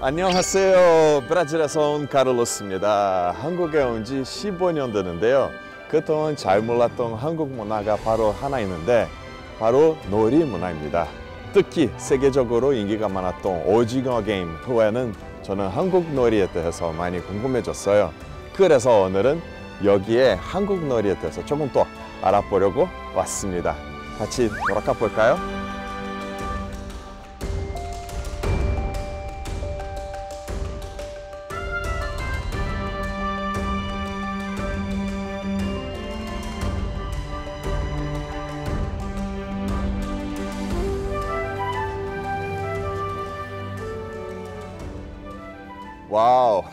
안녕하세요. 브라질에서 온 카를로스입니다. 한국에 온 지 15년 되는데요. 그동안 잘 몰랐던 한국 문화가 바로 하나 있는데 바로 놀이 문화입니다. 특히 세계적으로 인기가 많았던 오징어 게임 후에는 저는 한국 놀이에 대해서 많이 궁금해졌어요. 그래서 오늘은 여기에 한국 놀이에 대해서 조금 더 알아보려고 왔습니다. 같이 돌아가 볼까요? 와우,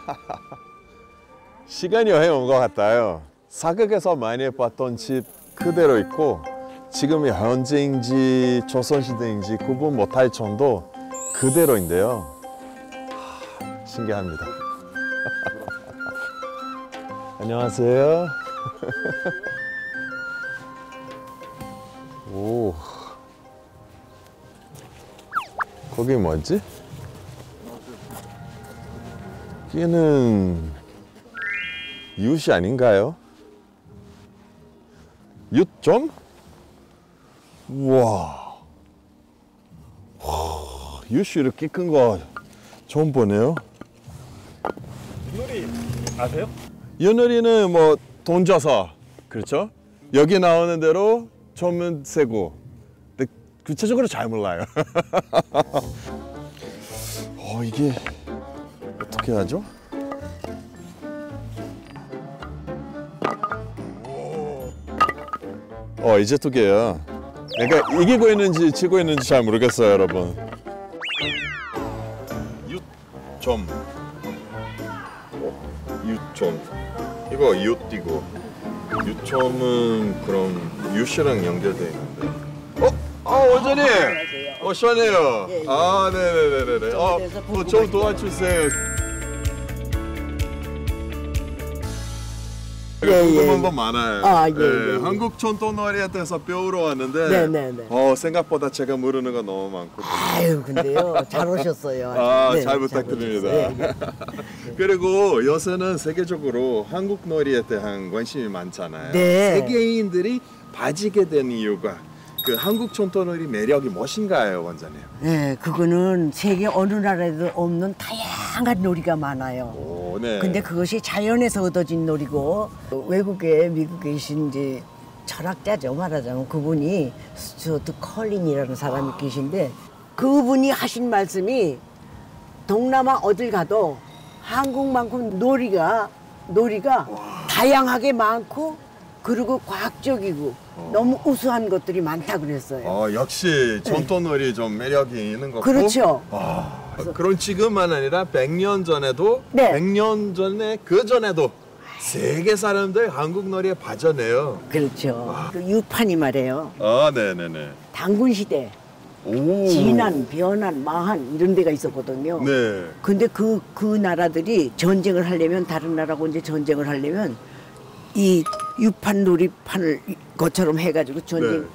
시간 여행 온 것 같아요. 사극에서 많이 봤던 집 그대로 있고 지금이 현재인지 조선시대인지 구분 못할 정도 그대로인데요. 신기합니다. 안녕하세요. 오, 거기 뭐지? 여기는 윷이 아닌가요? 윷점? 우와, 윷이 이렇게 큰 거 처음 보네요. 윷놀이 아세요? 윷놀이는 뭐 던져서, 그렇죠? 여기 나오는 대로 점은 세고, 근데 구체적으로 잘 몰라요. 이게 어떻게 하죠? 이제 두 개야. 그러니까 이기고 있는지 지고 있는지 잘 모르겠어요, 여러분. 윷점. 윷점. 이거 윷이고. 윷점은 그럼 윷이랑 연결돼 있는데. 원장님. 시원해요. 예, 예. 네네네네. 좀 도와주세요. 궁금한 건 많아요. 예. 한국 전통놀이에 대해서 배우러 왔는데 네네네. 생각보다 제가 모르는 거 너무 많고. 아유, 근데요. 잘 오셨어요. 잘 부탁드립니다. 그리고 요새는 세계적으로 한국 놀이에 대한 관심이 많잖아요. 네. 세계인들이 빠지게 된 이유가 그 한국 전통놀이 매력이 무엇인가요, 원장님? 네, 그거는 세계 어느 나라에도 없는 다양한 놀이가 많아요. 네. 근데 그것이 자연에서 얻어진 놀이고 외국에 미국에 계신 이제 철학자죠, 말하자면 그분이 스튜어트 컬린이라는 사람이 계신데 그분이 하신 말씀이 동남아 어딜 가도 한국만큼 놀이가 다양하게 많고 그리고 과학적이고 너무 우수한 것들이 많다 그랬어요. 역시 전통놀이 좀 매력이 있는 것 같고. 그렇죠. 그럼 지금만 아니라 100년 전에도, 네. 100년 전에 그 전에도 세계 사람들 한국 놀이에 빠져네요. 그렇죠. 그 유판이 말이에요. 네네네. 단군 시대, 오. 진안, 변안, 마한 이런 데가 있었거든요. 네. 근데 그 나라들이 전쟁을 하려면 다른 나라하고 이제 전쟁을 하려면 이 유판 놀이판을 것처럼 해가지고 전쟁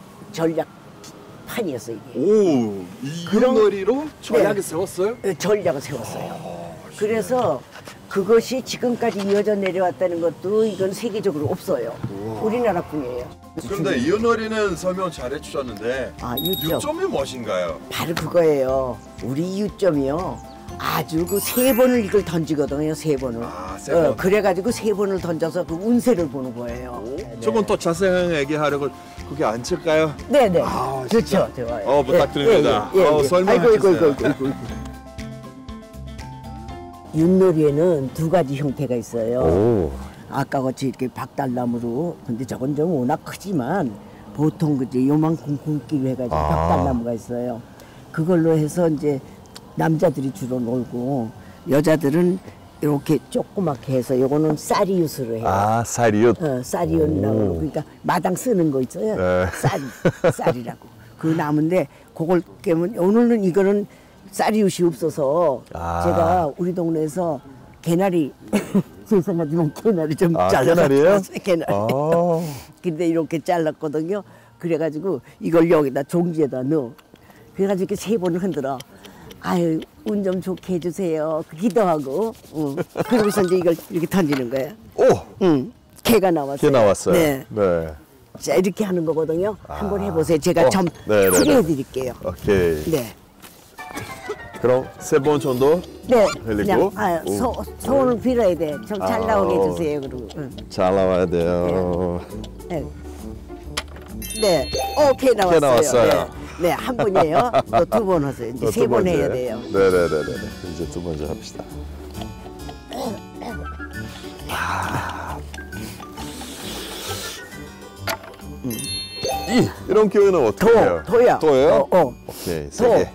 전략판이었어 이게. 이 그런- 놀이로 전략을 네. 세웠어요? 전략을 세웠어요. 그래서 그것이 지금까지 이어져 내려왔다는 것도 이건 세계적으로 없어요. 우리나라뿐이에요. 그런데 이 놀이는 설명 잘 해주셨는데 유점. 유점이 무엇인가요? 바로 그거예요. 우리 유점이요. 아주 그 3번을 이걸 던지거든요. 3번을. 세 번. 그래가지고 3번을 던져서 그 운세를 보는 거예요. 조금 더 자세하게 얘기하려고 거기 앉을까요? 네네. 진짜? 좋죠. 좋아요. 부탁드립니다. 설명해 아이고. 주세요. 윷놀이에는 2가지 형태가 있어요. 오. 아까 같이 이렇게 박달나무로, 근데 저건 좀 워낙 크지만 보통 그제 요만큼 굵기로 해가지고 박달나무가 있어요. 그걸로 해서 이제 남자들이 주로 놀고 여자들은 이렇게 조그맣게 해서 요거는 쌀이윷으로 해요. 쌀이윷. 쌀이윷나무. 그러니까 마당 쓰는 거 있어요. 네. 쌀이라고. 그 나무인데 그걸 깨면 오늘은 이거는 쌀이윷이 없어서 제가 우리 동네에서 개나리 죄송하지만 개나리 좀 잘라서 개나리예요? 개나리. 근데 이렇게 잘랐거든요. 그래가지고 이걸 여기다 종지에다 넣어. 그래가지고 이렇게 3번을 흔들어. 아유, 운 좀 좋게 해주세요. 기도하고. 그러고서 이제 이걸 이렇게 던지는 거예요. 오! 개가 나왔어요. 개 나왔어요. 네. 네. 자, 이렇게 하는 거거든요. 한번 해보세요. 제가 좀 네네네. 크게 해드릴게요. 오케이. 네. 그럼 3번 정도 네. 흘리고. 그냥 소원을 빌어야 돼. 좀 잘 나오게 해주세요. 그리고. 잘 나와야 돼요. 네. 네. 개 나왔어요. 개 나왔어요. 네. 네, 한 번이에요. 또 2번 하세요. 이제 3번 해야 돼요. 네네네네. 이제 2번째 합시다. 이런 기회는 어떻게 해요? 도야. 도예요? 오케이, 3개.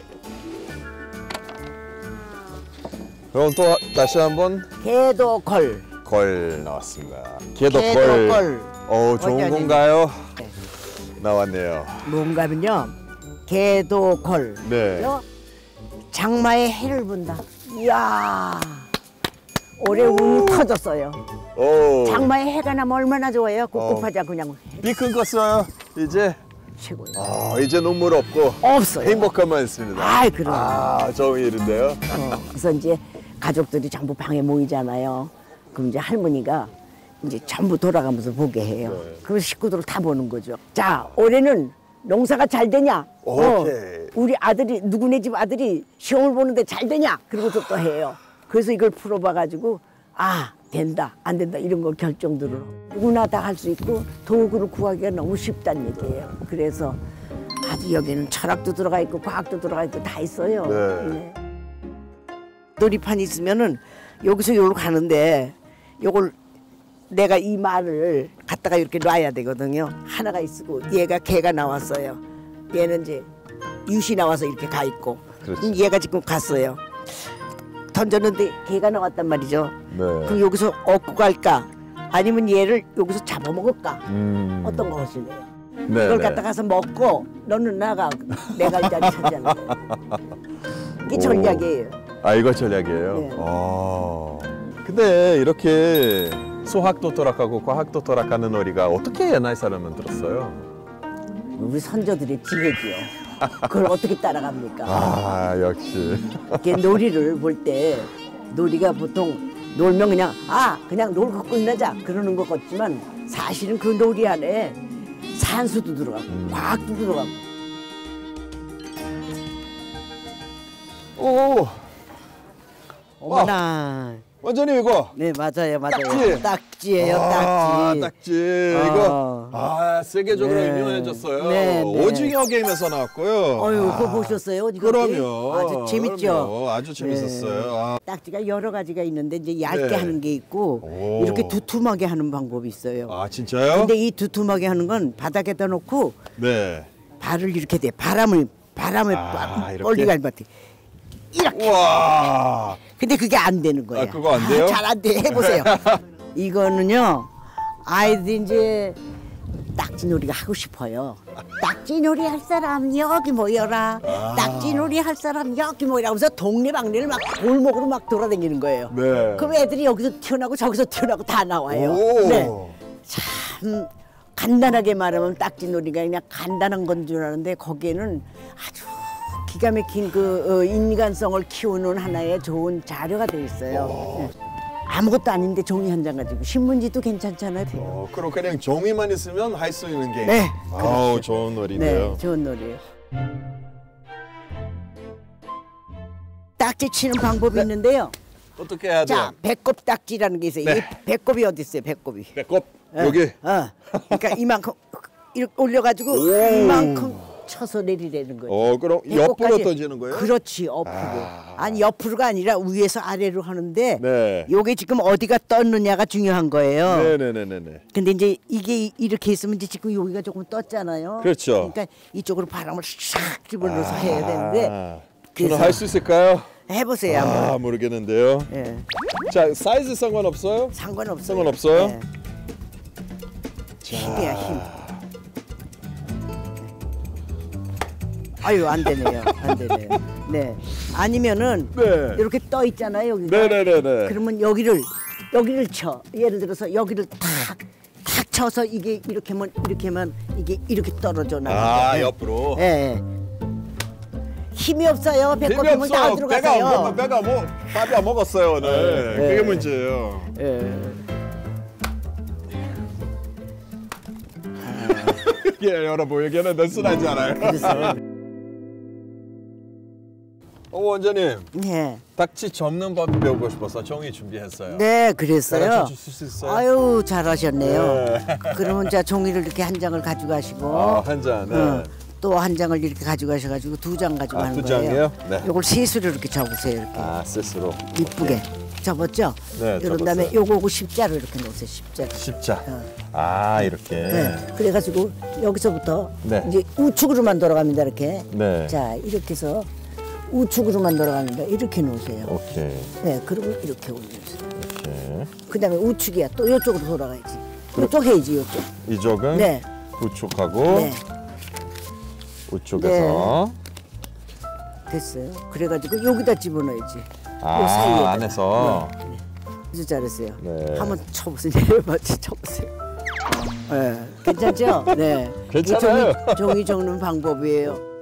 그럼 또 다시 한번 개도 걸. 걸 나왔습니다. 개도 개도 걸. 좋은 아니. 건가요? 네. 나왔네요. 뭔가면요. 개도 걸. 네. 장마에 해를 본다. 이야. 올해 운이 터졌어요. 오. 장마에 해가 나면 얼마나 좋아요. 꿉꿉하자 그냥. 비큰 껐어요. 이제 최고예요. 이제 눈물 없고 없어요. 행복함만 있습니다. 아이, 그럼. 좋은 일인데요. 그래서 이제 가족들이 전부 방에 모이잖아요. 그럼 이제 할머니가 이제 전부 돌아가면서 보게 해요. 네. 그럼 식구들 다 보는 거죠. 자, 올해는 농사가 잘 되냐? 오케이. 우리 아들이 누구네 집 아들이 시험을 보는데 잘 되냐? 그러고서 또 해요. 그래서 이걸 풀어봐가지고 된다, 안 된다 이런 거 결정들을 누구나 다 할 수 있고 도구를 구하기가 너무 쉽다는 얘기예요. 그래서 아주 여기는 철학도 들어가 있고 과학도 들어가 있고 다 있어요. 네. 놀이판 있으면은 여기서 여기로 가는데 요걸 내가 이 말을 갖다가 이렇게 놔야 되거든요. 하나가 있고 얘가 개가 나왔어요. 얘는 이제 윷이 나와서 이렇게 가 있고 그렇지. 얘가 지금 갔어요. 던졌는데 개가 나왔단 말이죠. 네. 그럼 여기서 얻고 갈까? 아니면 얘를 여기서 잡아먹을까? 어떤 거 하실래요? 네, 이걸 네. 갖다 가서 먹고 너는 나가 내가 이 자리 차지하는 거예요. 이게 전략이에요. 이거 전략이에요? 네. 근데 이렇게 수학도 돌아가고 과학도 돌아가는 놀이가 어떻게 옛날 사람은 들었어요? 우리 선조들의 지혜지요. 그걸 어떻게 따라갑니까? 역시. 이렇게 놀이를 볼 때 놀이가 보통 놀면 그냥 놀고 끝내자 그러는 것 같지만 사실은 그 놀이 안에 산수도 들어가고 과학도 들어가고. 오. 어머나. 완전히 이거. 네, 맞아요. 딱지. 딱지예요, 딱지. 딱지. 이거 세계적으로 네. 유명해졌어요. 네, 네. 오징어 게임에서 나왔고요. 그거 보셨어요? 오징어 그럼요. 게임? 아주 재밌죠. 그럼요. 아주 재밌었어요. 딱지가 여러 가지가 있는데 이제 얇게 네. 하는 게 있고 오. 이렇게 두툼하게 하는 방법이 있어요. 진짜요? 근데 이 두툼하게 하는 건 바닥에다 놓고 네. 발을 이렇게 돼. 바람을 이렇게? 멀리 갈 것 같아. 이렇게. 와. 근데 그게 안 되는 거예요. 그거 안 돼요? 잘 안 돼. 해보세요. 이거는요. 아이들이 이제 딱지놀이가 하고 싶어요. 딱지놀이 할 사람 여기 모여라. 딱지놀이 할 사람 여기 모여라. 하면서 동네방네를 막 골목으로 막 돌아다니는 거예요. 네. 그럼 애들이 여기서 튀어나오고 저기서 튀어나오고 다 나와요. 오. 네. 참 간단하게 말하면 딱지놀이가 그냥 간단한 건 줄 아는데 거기에는 아주 기가 막힌 그 인간성을 키우는 하나의 좋은 자료가 돼 있어요. 네. 아무것도 아닌데 종이 한 장 가지고 신문지도 괜찮잖아요. 그럼 그냥 종이만 있으면 할 수 있는 게임. 네, 좋은 놀이네요. 네, 좋은 놀이에요. 딱지 치는 방법이 있는데요. 어떻게 해야 돼요? 자, 배꼽 딱지라는 게 있어요. 네. 이 배꼽이 어디 있어요? 배꼽이. 배꼽 여기. 그러니까 이만큼 이렇게 올려가지고 이만큼 쳐서 내리라는 거예요. 그럼 배꼽까지. 옆으로 던지는 거예요? 그렇지, 옆으로. 아니 옆으로가 아니라 위에서 아래로 하는데 네. 요게 지금 어디가 떴느냐가 중요한 거예요. 네네네네. 근데 이제 이게 이렇게 있으면 이제 지금 여기가 조금 떴잖아요. 그렇죠. 그러니까 이쪽으로 바람을 샥 집어넣어서 해야 되는데 저는 할 수 있을까요? 해보세요 한번. 모르겠는데요. 예. 자, 사이즈 상관없어요? 상관없어요. 상관없어요? 예. 힘이야 힘. 아유 안 되네요. 안 되네요. 네. 아니면은 네. 이렇게 떠 있잖아요 여기가. 네네네네. 그러면 여기를 쳐. 예를 들어서 여기를 탁 쳐서 이게 이렇게만 이게 이렇게 떨어져 나가요. 옆으로. 예. 힘이 없어요. 배꼽이면 다 들어가세요. 배가 뭐 밥이 안 먹었어요 오늘. 네. 그게 문제예요. 예, 여러분 여기는 느슨하지 않아요. 그래서 원장님, 네. 딱지 접는 법 배우고 싶어서 종이 준비했어요. 네, 그랬어요. 가르쳐 주실 수 있어요? 아유, 잘하셨네요. 네. 그러면 자 종이를 이렇게 한 장을 가져가시고 한 잔. 네. 또 한 장을 이렇게 가져가셔가지고 2장 가지고 하는 두 거예요. 장이요? 네. 요걸 셋으로 이렇게 접으세요. 이렇게 스스로. 이쁘게 접었죠? 네, 이런 접었어요. 다음에 요거 십자로 이렇게 놓으세요. 십자. 십자. 이렇게. 네. 그래가지고 여기서부터 네. 이제 우측으로만 돌아갑니다. 이렇게. 네. 자, 이렇게 해서 우측으로만 돌아갑니다. 이렇게 놓으세요. 오케이. 네, 그리고 이렇게 올려주세요. 이렇게. 그다음에 우측이야. 또 이쪽으로 돌아가야지. 이쪽 해야지, 이쪽. 이쪽은 네. 우측하고 네. 우측에서 됐어요. 그래가지고 여기다 집어넣어야지. 요 아, 사이에다가. 안에서. 네. 아주 잘했어요. 네. 한번 쳐보세요. 맞지 쳐보세요. 네. 괜찮죠? 네. 괜찮아요. 이게 종이 적는 방법이에요.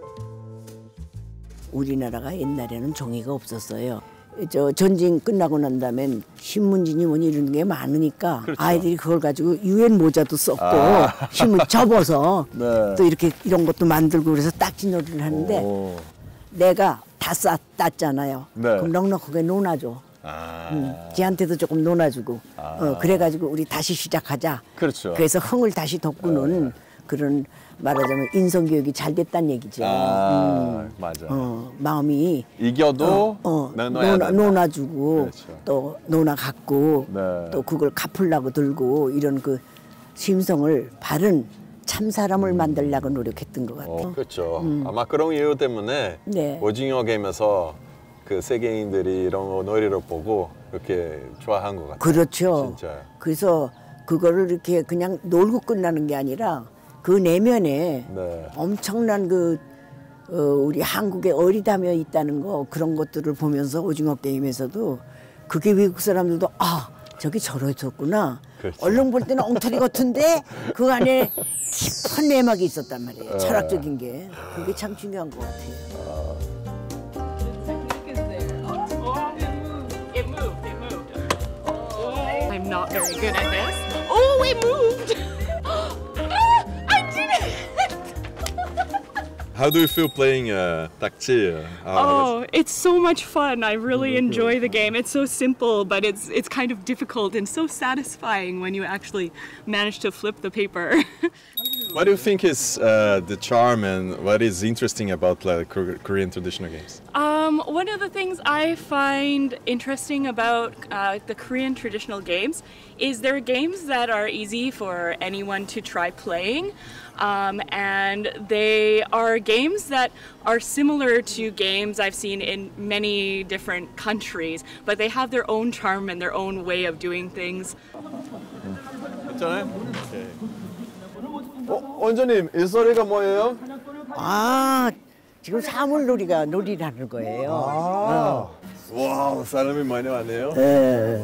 우리나라가 옛날에는 종이가 없었어요. 저 전쟁 끝나고 난 다음엔 신문지니 뭐니 이런 게 많으니까 그렇죠. 아이들이 그걸 가지고 유엔 모자도 썼고 아. 힘을 접어서 네. 또 이렇게 이런 것도 만들고 그래서 딱지놀이를 하는데 오. 내가 다 땄잖아요. 네. 그럼 넉넉하게 논아줘. 지한테도 조금 논아주고 그래가지고 우리 다시 시작하자. 그렇죠. 그래서 흥을 다시 돋구는 그런 말하자면 인성교육이 잘 됐다는 얘기죠. 맞아. 마음이 이겨도 논아주고 그렇죠. 또 논아갖고 네. 또 그걸 갚으려고 들고 이런 그 심성을 바른 참 사람을 만들려고 노력했던 것 같아요. 그렇죠. 아마 그런 이유 때문에 네. 오징어 게임에서 그 세계인들이 이런 놀이를 보고 이렇게 좋아한 것 같아요. 그렇죠. 진짜. 그래서 그거를 이렇게 그냥 놀고 끝나는 게 아니라 그 내면에 네. 엄청난 그 우리 한국의 어리다며 있다는 거 그런 것들을 보면서 오징어 게임에서도 그게 외국 사람들도 저기 저러셨구나. 그렇죠. 얼른 볼 때는 엉터리 같은데 그 안에 깊은 내막이 있었단 말이에요. 철학적인 게 그게 참 중요한 것 같아요. I'm not very good at this. Oh, it moved! I did it! How do you feel playing 딱지? Oh, it's so much fun. I really enjoy the game. It's so simple, but it's kind of difficult and so satisfying when you actually manage to flip the paper. What do you think is the charm and what is interesting about Korean traditional games? One of the things I find interesting about the Korean traditional games is they're games that are easy for anyone to try playing. And they are games that are similar to games I've seen in many different countries, but they have their own charm and their own way of doing things. 괜찮아요? 원장님, 이 소리가 뭐예요? 지금 사물놀이가 놀이를 하는 거예요. 와, 사람이 많이 왔네요. 네.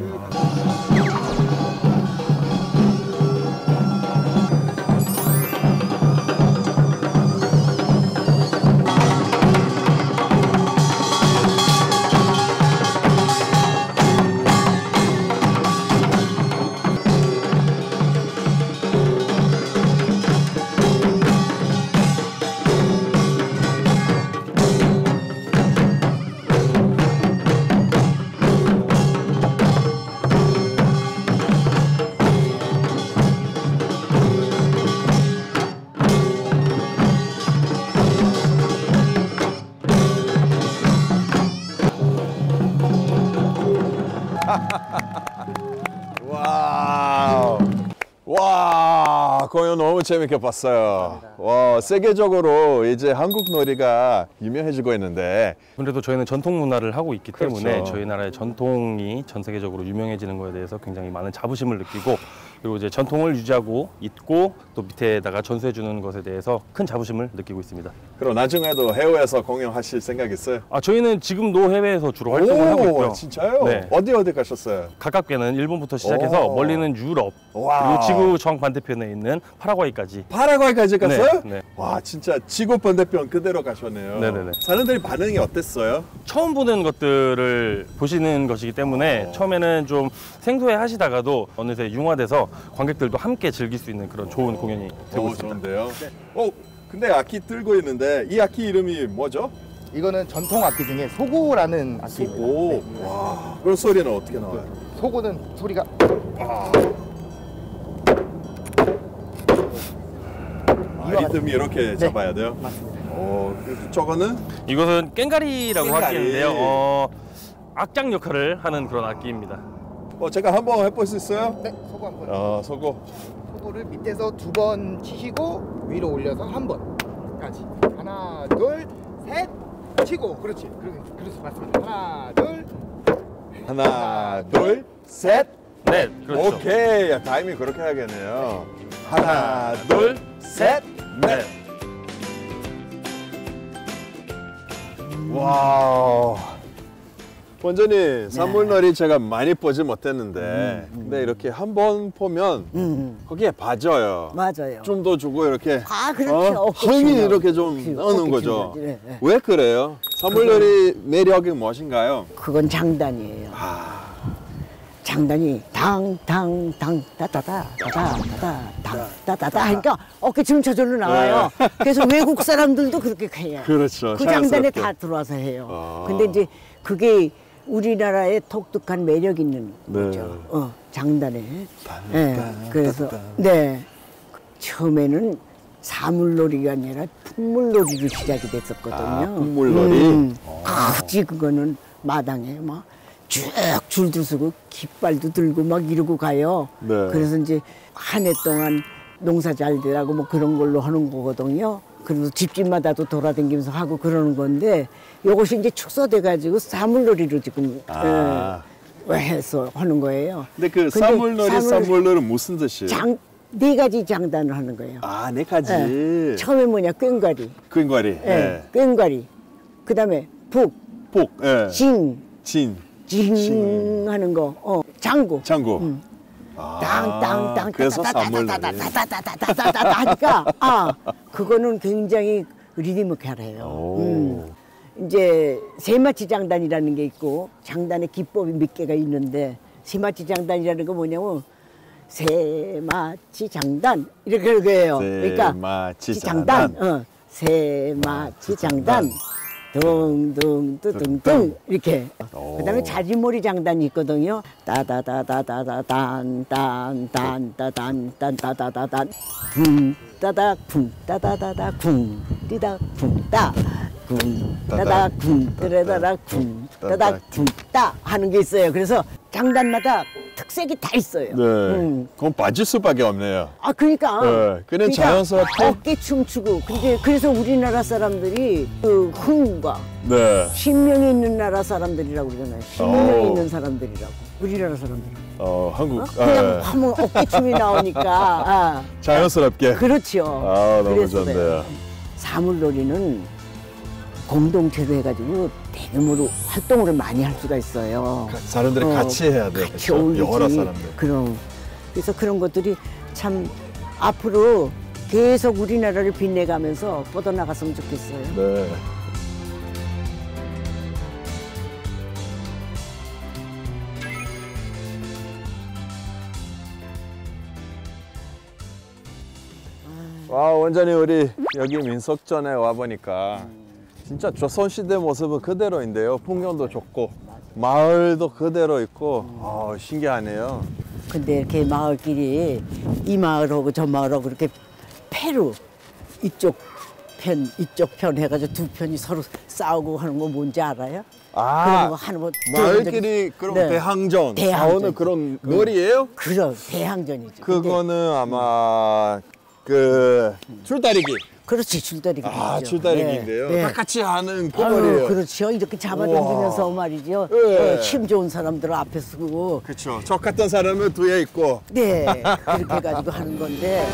와우. 와, 공연 너무 재밌게 봤어요. 와, 세계적으로 이제 한국 놀이가 유명해지고 있는데 아무래도 저희는 전통 문화를 하고 있기 때문에 그렇죠. 저희 나라의 전통이 전 세계적으로 유명해지는 것에 대해서 굉장히 많은 자부심을 느끼고 그리고 이제 전통을 유지하고 있고 또 밑에다가 전수해 주는 것에 대해서 큰 자부심을 느끼고 있습니다. 그럼 나중에도 해외에서 공연하실 생각 있어요? 저희는 지금도 해외에서 주로 활동을 하고 있고요. 진짜요? 네. 어디 가셨어요? 가깝게는 일본부터 시작해서 오. 멀리는 유럽 와우. 그리고 지구 정반대편에 있는 파라과이까지 파라과이까지. 파라과이까지 갔어요? 네. 와, 진짜 지구 반대편 그대로 가셨네요. 네네네. 사람들이 반응이 어땠어요? 처음 보는 것들을 보시는 것이기 때문에 처음에는 좀 생소해 하시다가도 어느새 융화돼서 관객들도 함께 즐길 수 있는 그런 좋은 공연이 되고 있습니다. 좋은데요? 근데 악기 들고 있는데 이 악기 이름이 뭐죠? 이거는 전통 악기 중에 소고라는 악기입니다. 오, 네. 와, 그런 소리는 어떻게 나와요? 소고는 소리가 리듬이 이렇게 잡아야 돼요? 맞습니다. 그래서 저거는 이것은 깽가리라고 깽가리. 하기인데요. 악장 역할을 하는 그런 악기입니다. 제가 한번 해볼 수 있어요? 네, 소고 한 번. 소고. 소고를 밑에서 2번 치시고 위로 올려서 한 번까지. 하나, 둘, 셋, 치고. 그렇지. 그렇지, 맞습니다. 하나, 둘, 셋. 네, 그렇죠. 오케이. 야, 타이밍 그렇게 해야겠네요. 하나, 둘, 셋, 넷. 와. 원전이 사물놀이 제가 많이 보지 못했는데 근데 이렇게 한번 보면 거기에 빠져요. 맞아요. 좀 더 주고 이렇게 그렇죠. 흥이 이렇게 좀 넣는 거죠. 네, 네. 왜 그래요? 사물놀이 매력이 무엇인가요? 그건 장단이에요. 장단이 당당 따다다 따다다 하니까 어깨춤 저절로 나와요. 그래서 외국 사람들도 그렇게 해요. 그렇죠. 그 장단에 자연스럽게. 다 들어와서 해요. 근데 이제 그게 우리나라의 독특한 매력 있는 거죠. 장단에. 네, 그래서 네 처음에는 사물놀이가 아니라 풍물놀이로 시작이 됐었거든요. 풍물놀이. 그지 그거는 마당에 막 쭉 줄도 서고 깃발도 들고 막 이러고 가요. 네. 그래서 이제 한 해 동안 농사 잘 되라고 뭐 그런 걸로 하는 거거든요. 그래서 집집마다도 돌아다니면서 하고 그러는 건데 이것이 이제 축소돼가지고 사물놀이로 지금 해서 하는 거예요. 근데 그 사물놀이는 무슨 뜻이에요? 네 가지 장단을 하는 거예요. 네 가지. 네. 처음에 뭐냐 꽹과리. 꽹과리. 네. 꽹과리. 그다음에 북, 예. 징 진. 하는 거. 장구. 땅땅땅 그래서 사물놀이. 따다다다다다다다다다다다 하니까 그거는 굉장히 리드미컬해요. 이제 세마치 장단이라는 게 있고 장단의 기법이 몇 개가 있는데 세마치 장단이라는 거 뭐냐면 세마치 장단 이렇게 해요. 그러니까 세마치 장단. 세마치 장단. 둥둥둥둥둥 이렇게. 그다음에 자지머리 장단이 있거든요. 따다다다다단단단단단단단단 쿵따다 쿵따다다다 쿵띠다 쿵따 쿵따다 쿵뜨레다다 쿵따다 쿵따 하는 게 있어요. 그래서 장단마다 특색이 다 있어요. 네. 그건 빠질 수밖에 없네요. 그러니까. 네. 그냥 자연스럽게. 어깨 춤추고. 근데 그래서 우리나라 사람들이 그 흥과 네. 신명이 있는 나라 사람들이라고 그러잖아요. 신명이 있는 사람들이라고. 우리나라 사람들. 한국. 그냥 하면 어깨춤이 나오니까. 자연스럽게. 그렇죠. 너무 그래서 좋네요. 사물놀이는 공동체로 해가지고 대규모로 활동을 많이 할 수가 있어요. 사람들이 같이 해야 돼요. 같이 어울리지. 여러 사람들. 그래서 그런 것들이 참 앞으로 계속 우리나라를 빛내가면서 뻗어나갔으면 좋겠어요. 네. 원장님 우리 여기 민속전에 와 보니까 진짜 조선시대 모습은 그대로인데요. 풍경도 좋고 마을도 그대로 있고 신기하네요. 근데 이렇게 마을끼리 이 마을하고 저 마을하고 이렇게 패로 이쪽 편 해가지고 두 편이 서로 싸우고 하는 거 뭔지 알아요? 그런 거 하는 거 마을끼리 그런 대항전 싸우는 그런 놀이예요? 그럼 대항전이죠. 그거는 아마 그 줄다리기. 그렇지, 줄다리기. 줄다리기인데요. 다 같이 하는 그 놀이에요. 그렇죠. 이렇게 잡아당기면서 말이죠. 힘 좋은 사람들을 앞에 쓰고. 그렇죠. 저 같은 사람은 뒤에 있고. 네, 그렇게 해가지고 하는 건데.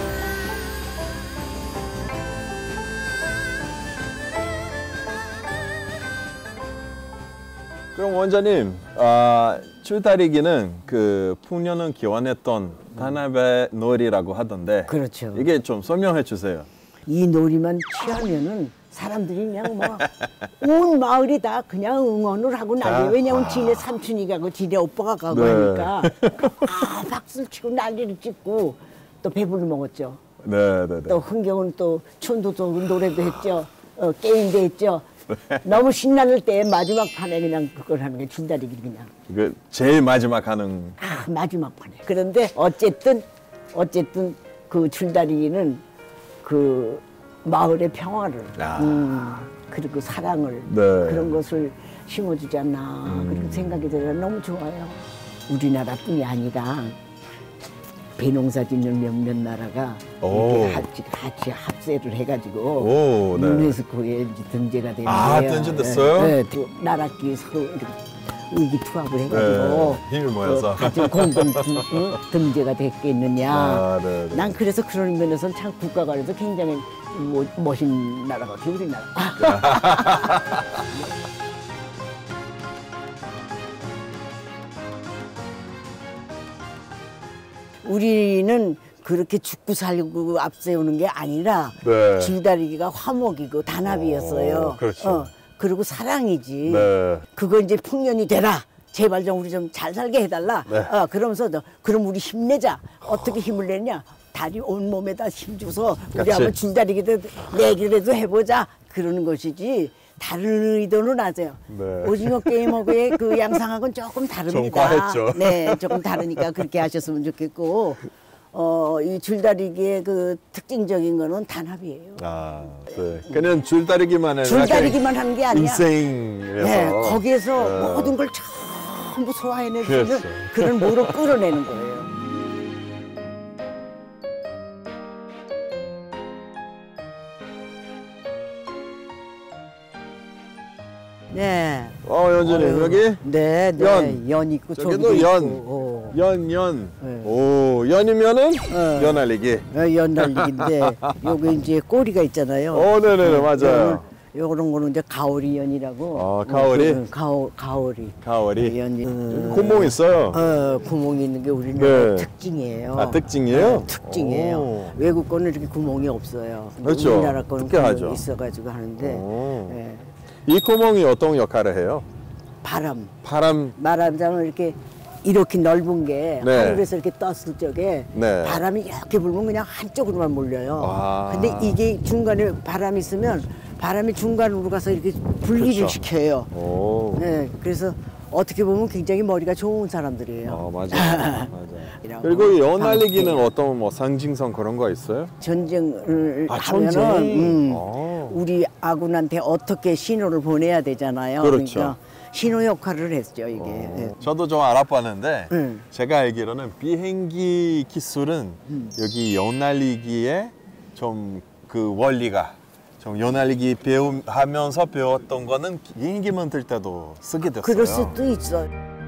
그럼 원장님, 줄다리기는 그 풍년은 기원했던 단합의 놀이라고 하던데 그렇죠. 이게 좀 설명해 주세요. 이 놀이만 취하면은 사람들이 그냥 뭐 온 마을이 다 그냥 응원을 하고 난리예요. 왜냐면 지네 삼촌이 가고 지네 오빠가 가고 네. 하니까 박수를 치고 난리를 찍고 또 배부를 먹었죠. 네네네. 또 흥경은 또 촌도 또 노래도 했죠. 게임도 했죠. 너무 신나는 때 마지막 판에 그냥 그걸 하는 게 줄다리기 그냥. 그 제일 마지막 하는. 마지막 판에. 그런데 어쨌든 그 줄다리기는 그 마을의 평화를 그리고 사랑을 네. 그런 것을 심어주지 않나 그렇게 생각이 들어요. 너무 좋아요. 우리나라뿐이 아니라 배농사 짓는 몇몇 나라가 오. 이렇게 같이 합세를 해가지고 오, 네. 유네스코에 이제 등재가 되는 아, 거예요. 등재됐어요? 네, 또 나라끼리 서로 이렇게 의기투합을 해가지고 네, 힘을 모여서. 같은 공동 등재가 됐겠느냐. 아, 네, 네. 난 그래서 그런 면에서는 참 국가가 그래서 굉장히 멋진 나라 같아요, 우리나라. 우리는 그렇게 죽고 살고 앞세우는 게 아니라 네. 줄다리기가 화목이고 단합이었어요. 그렇죠. 그리고 사랑이지. 네. 그거 이제 풍년이 되라. 제발 좀 우리 좀 잘 살게 해달라. 네. 그러면서 그럼 우리 힘내자. 어떻게 힘을 내냐? 다리 온몸에다 힘줘서 우리 같이. 한번 줄다리기도 내기라도 해보자. 그러는 것이지. 다른 의도는 아세요. 네. 오징어 게임하고의 그 양상하고는 조금 다릅니다. 좀 과했죠. 네, 조금 다르니까 그렇게 하셨으면 좋겠고, 이 줄다리기의 그 특징적인 거는 단합이에요. 아, 네. 그냥 줄다리기만 해. 줄다리기만 하는 게 아니야. 인생에서. 네, 거기에서 네. 모든 걸 전부 소화해내는 그렇죠. 그런 모로 끌어내는 거예요. 네. 연준님 여기 네, 네. 연. 연 있고 저기도 저기도 연. 있고. 연. 네. 오, 연이면은 연알리기. 연 달리기인데 여기 이제 꼬리가 있잖아요. 네네네, 맞아요. 요런 거는 이제 가오리 연이라고. 가오리? 가오리. 가오리. 연이. 구멍 있어요. 구멍이 있는 게 우리나라 네. 특징이에요. 아, 특징이에요? 네, 특징이에요. 오. 외국 거는 이렇게 구멍이 없어요. 그렇죠. 우리나라 거는 특이하죠. 구멍이 있어가지고 하는데 오. 예. 이 구멍이 어떤 역할을 해요? 바람. 바람. 말하자면 이렇게 넓은 게 네. 하늘에서 이렇게 떴을 적에 네. 바람이 이렇게 불면 그냥 한쪽으로만 몰려요. 아. 근데 이게 중간에 바람이 있으면 바람이 중간으로 가서 이렇게 분리를 그렇죠. 시켜요. 오. 네, 그래서 어떻게 보면 굉장히 머리가 좋은 사람들이에요. 맞아요. 이라고. 그리고 이 연알리기는 방패. 어떤 뭐 상징성 그런 거 있어요? 전쟁을 하면은 전쟁. 우리 아군한테 어떻게 신호를 보내야 되잖아요. 그렇죠. 그러니까 신호 역할을 했죠 이게. 네. 저도 좀 알아봤는데 제가 알기로는 비행기 기술은 여기 연날리기에 좀 그 원리가 좀 연날리기 하면서 배웠던 거는 비행기 만들 때도 쓰게 됐어요. 그럴 수도 있어.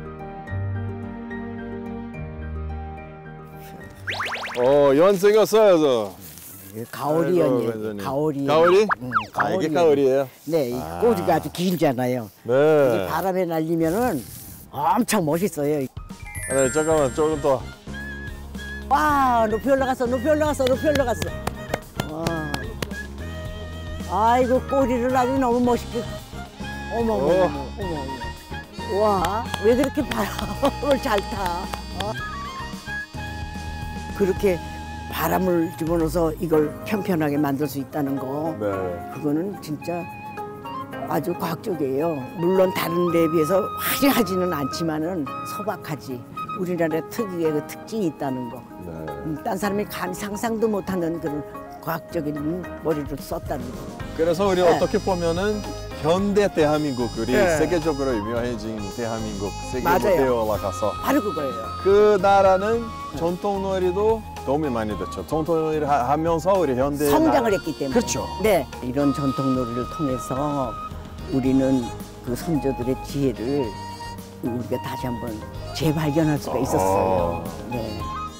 연 생겼어요, 저. 가오리연이에요. 아이고, 가오리. 가오리? 가오리. 이게 가오리예요? 네, 이 꼬리가 아주 길잖아요. 네. 이게 바람에 날리면은 엄청 멋있어요. 네, 잠깐만 조금 더. 와, 높이 올라갔어, 높이 올라갔어, 높이 올라갔어. 와. 아이고, 꼬리를 아주 너무 멋있게. 어머, 어머, 어머, 어머, 어머. 와, 왜 그렇게 바람을 잘 타? 그렇게 바람을 집어넣어서 이걸 편편하게 만들 수 있다는 거. 네. 그거는 진짜 아주 과학적이에요. 물론 다른 데에 비해서 화려하지는 않지만은 소박하지. 우리나라 특유의 그 특징이 있다는 거. 네. 딴 사람이 감히 상상도 못하는 그런 과학적인 머리를 썼다는 거. 그래서 우리 어떻게 보면은 현대 대한민국 우리 네. 세계적으로 유명해진 대한민국 세계 맞아요. 무대에 올라가서 바로 그거예요. 그 나라는 전통놀이도 도움이 많이 됐죠. 전통놀이를 하면서 우리 현대 성장을 했기 때문에. 그렇죠. 네, 이런 전통놀이를 통해서 우리는 그 선조들의 지혜를 우리가 다시 한번 재발견할 수가 있었어요. 네.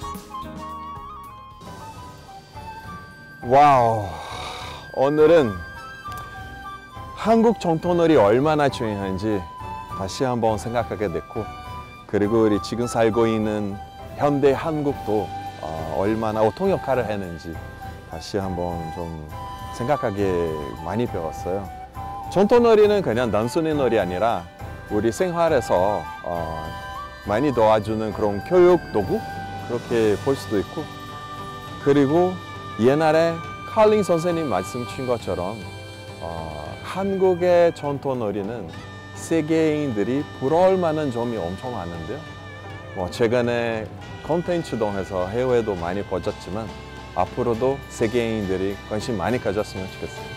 와우. 오늘은 한국 전통놀이 얼마나 중요한지 다시 한번 생각하게 됐고, 그리고 우리 지금 살고 있는 현대 한국도 얼마나 어떤 역할을 했는지 다시 한번 좀 생각하게 많이 배웠어요. 전통놀이는 그냥 단순히 놀이 아니라 우리 생활에서 많이 도와주는 그런 교육 도구 그렇게 볼 수도 있고, 그리고 옛날에 칼링 선생님 말씀 주신 것처럼 한국의 전통놀이는 세계인들이 부러울 만한 점이 엄청 많은데요. 최근에 콘텐츠도 해서 해외도 많이 퍼졌지만 앞으로도 세계인들이 관심 많이 가졌으면 좋겠어요.